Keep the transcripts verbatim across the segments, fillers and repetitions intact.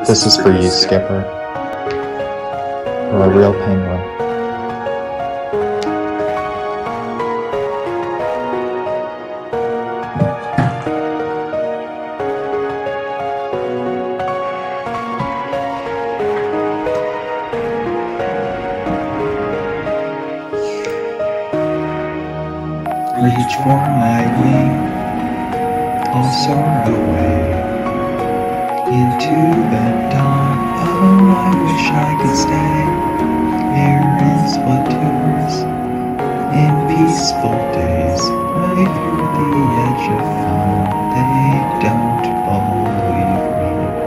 This is for you, Skipper. You're a real penguin. Reach for my wing, I'll soar away into the dawn. Oh, I wish I could stay here in split in peaceful days. Right through the edge of fun, they don't believe me.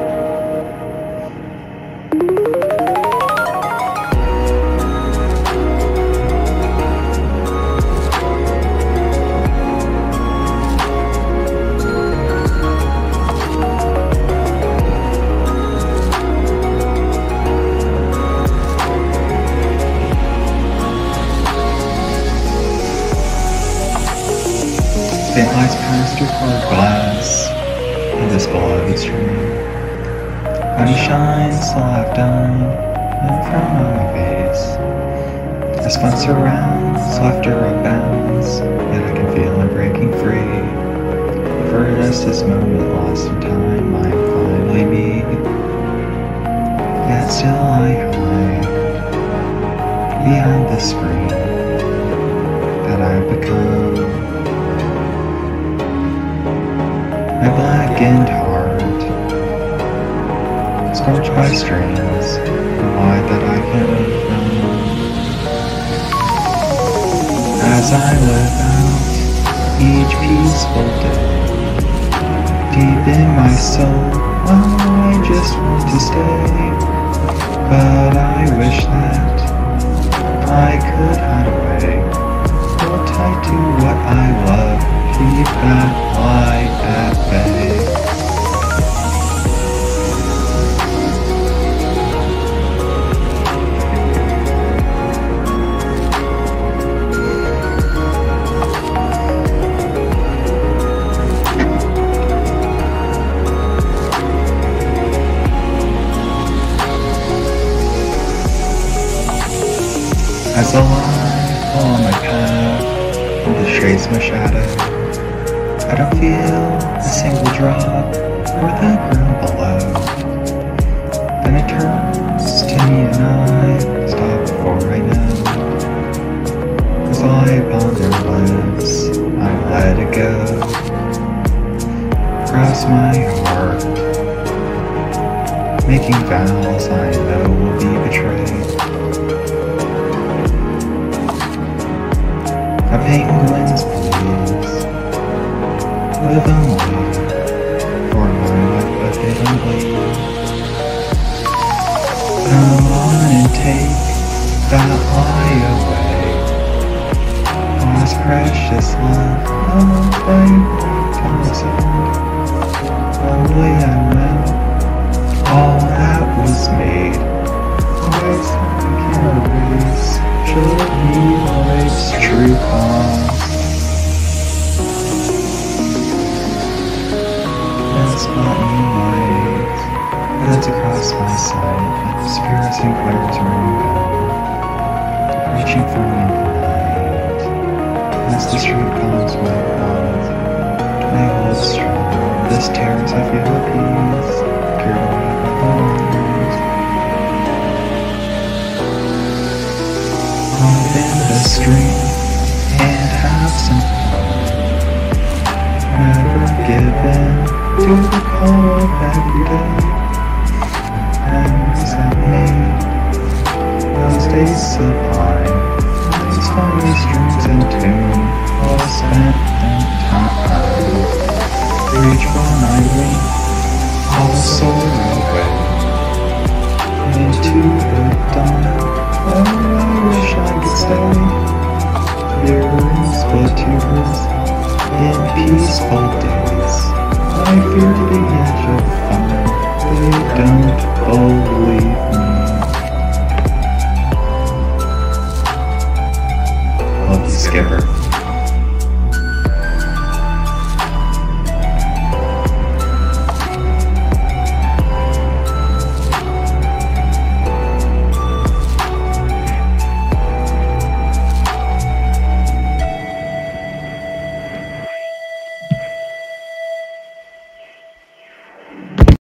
Faint lights past your cold glass in this beloved stream. Honey shines till I've done and from my face. As fun surrounds, laughter abounds, yet I can feel I'm breaking free. For just this moment lost in time, I am finally me. Yet still I hide behind the screen that I've become. My blackened heart, scorched by strings, the light that I can from. As I live out each peaceful day, deep in my soul, oh, I just want to stay. But I wish that I could hide away, hold tight to what I love, keep that light at bay. As the light follow my path, and the shades my shadow, I don't feel a single drop or the ground below. Then it turns to me and I stop before I know. As light upon their lips, I let it go. Cross my heart, making vows I know will be betrayed. A penguin's please, live only for my life, but they don't bleed. Come on and take that lie away. All this precious love, oh baby, come aside. Only I know all that was made. Always I can't erase. Should be life's true cause. That's not moonlight, that's across my sight. Spirits and clairs running down, reaching for me in the night. As the street calms my path, I hold strong. This terrace I feel at peace, carried away by the winds. Hop in the stream and have some fun. Never give in to the call of every day. Memories I made, those days sublime. These funny strings and tune, all spent in time. Reach for my wing, I'll soar away into the dawn. Oh, I wish I could stay here in split in peaceful days. I fear the edge of fire, they don't believe me. Love you, Skipper.